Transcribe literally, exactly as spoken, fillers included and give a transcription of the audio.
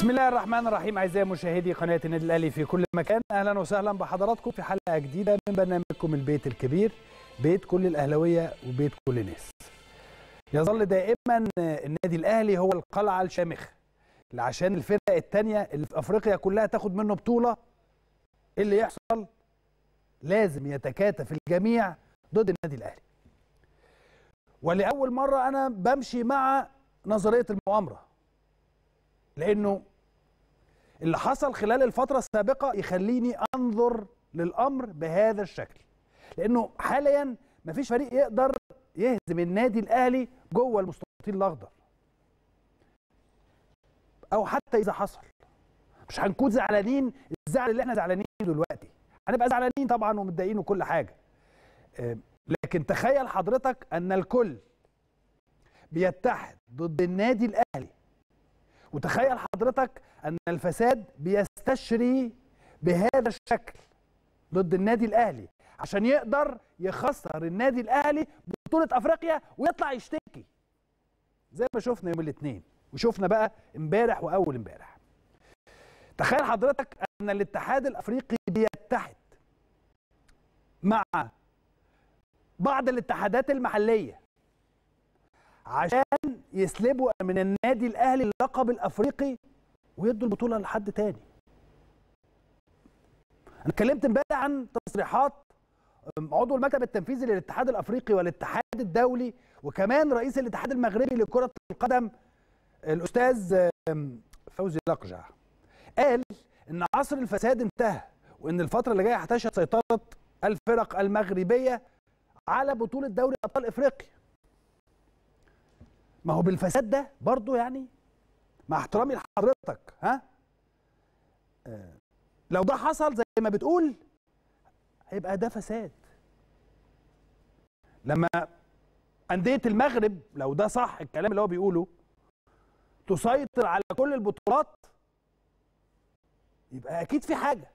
بسم الله الرحمن الرحيم. اعزائي مشاهدي قناه النادي الاهلي في كل مكان، اهلا وسهلا بحضراتكم في حلقه جديده من برنامجكم البيت الكبير، بيت كل الاهلاويه وبيت كل الناس. يظل دائما النادي الاهلي هو القلعه الشامخه اللي عشان الفرق الثانيه اللي في افريقيا كلها تاخد منه بطوله، اللي يحصل لازم يتكاتف الجميع ضد النادي الاهلي. ولاول مره انا بمشي مع نظريه المؤامره، لأنه اللي حصل خلال الفترة السابقة يخليني أنظر للأمر بهذا الشكل، لأنه حاليا مفيش فريق يقدر يهزم النادي الأهلي جوه المستطيل الأخضر، أو حتى إذا حصل مش هنكون زعلانين الزعل اللي احنا زعلانين دلوقتي، هنبقى زعلانين طبعا ومتضايقين وكل حاجة، لكن تخيل حضرتك أن الكل بيتحد ضد النادي الأهلي، وتخيل حضرتك أن الفساد بيستشري بهذا الشكل ضد النادي الأهلي عشان يقدر يخسر النادي الأهلي بطولة أفريقيا ويطلع يشتكي زي ما شفنا يوم الاثنين وشفنا بقى امبارح وأول امبارح. تخيل حضرتك أن الاتحاد الأفريقي بيتحد مع بعض الاتحادات المحلية عشان يسلبوا من النادي الاهلي اللقب الافريقي ويدوا البطوله لحد تاني. انا اتكلمت امبارح عن تصريحات عضو المكتب التنفيذي للاتحاد الافريقي والاتحاد الدولي وكمان رئيس الاتحاد المغربي لكره القدم الاستاذ فوزي لقجع. قال ان عصر الفساد انتهى وان الفتره اللي جايه هتشهد سيطره الفرق المغربيه على بطوله دوري ابطال افريقيا. ما هو بالفساد ده برضو، يعني مع احترامي لحضرتك، ها آه لو ده حصل زي ما بتقول هيبقى ده فساد. لما أندية المغرب لو ده صح الكلام اللي هو بيقوله تسيطر على كل البطولات يبقى أكيد في حاجة.